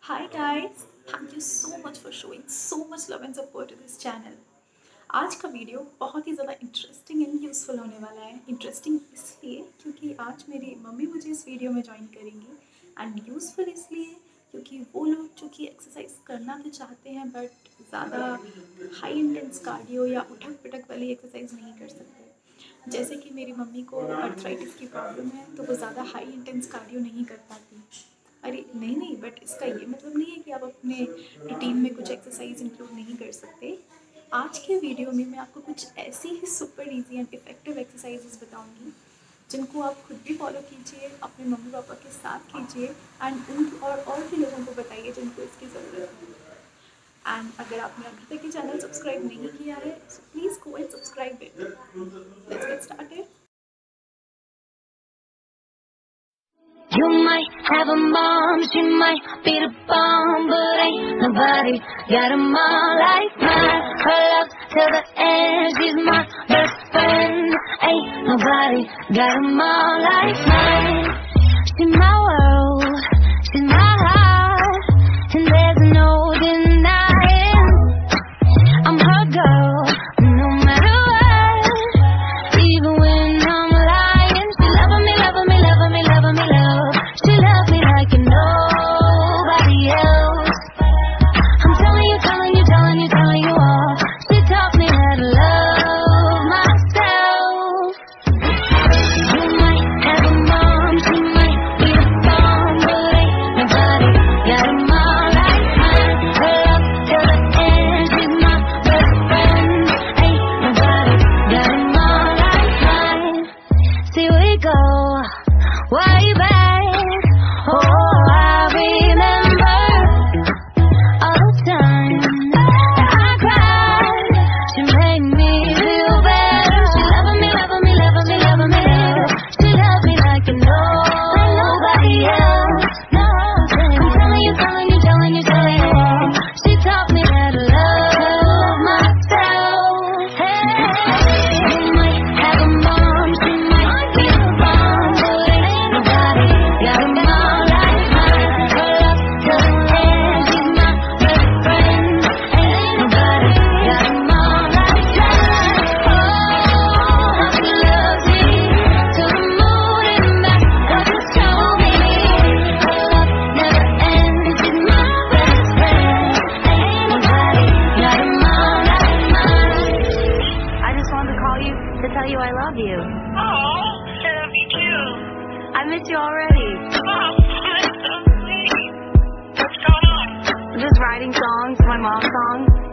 Hi guys, thank you so much for showing so much love and support to this channel. आज का video बहुत ही ज़्यादा interesting and useful होने वाला है। इंटरेस्टिंग इसलिए क्योंकि आज मेरी मम्मी मुझे इस वीडियो में ज्वाइन करेंगी एंड यूज़फुल इसलिए क्योंकि वो लोग जो कि एक्सरसाइज करना तो चाहते हैं बट ज़्यादा हाई इंटेंस कार्डियो या उठक पिटक वाली एक्सरसाइज नहीं कर सकते। जैसे कि मेरी मम्मी को अर्थराइटिस की प्रॉब्लम है तो वो ज़्यादा हाई इंटेंस कार्डियो नहीं कर पाती। अरे नहीं, बट इसका ये मतलब नहीं है कि आप अपने रूटीन में कुछ एक्सरसाइज इंक्लूड नहीं कर सकते। आज के वीडियो में मैं आपको कुछ ऐसी ही super easy and effective exercises बताऊंगी जिनको आप खुद भी फॉलो कीजिए, अपने मम्मी पापा के साथ कीजिए एंड उन और भी लोगों को बताइए जिनको इसकी ज़रूरत है। एंड अगर आपने अभी तक ये चैनल सब्सक्राइब नहीं किया है so please go and subscribe it. Let's get started. You might have a mom, she might be the bomb, but ain't nobody got 'em all like mine. Her love till the end, she's my best friend. Ain't nobody got 'em all like mine. She's my world, she's my heart, and there's no denying I'm her girl, no matter what. Even when I'm lying, she loving me, loving me, loving me, loving me, love. She love me like nobody else. I'm telling you, telling you, telling you, telling you all. She taught me how to love myself. You might have a mom, she might be a bomb, but ain't nobody got 'em all like mine. Her love till the end, she's my best friend. Ain't nobody got 'em all like mine. See we go way back. Oh, I remember all the time that I cried. She made me feel better. She loving me, loving me, loving me, loving me. She loved me like nobody else. No, I'm telling you, telling you, telling you, telling you all. She taught me how to love myself. Hey, you might have a mom, she might be a bomb, but ain't nobody got 'em all like mine. Her love till the end, she's my best friend. Ain't nobody got 'em all like mine. Oh, she loves me till the moon and back, 'cause she told me her love never ends. She's my best friend. Ain't nobody got 'em all like mine. I just wanted to call you to tell you I love you. Oh, I love you too. I miss you already. Oh, that's so sweet. What's going on? Just writing songs, my mom's songs.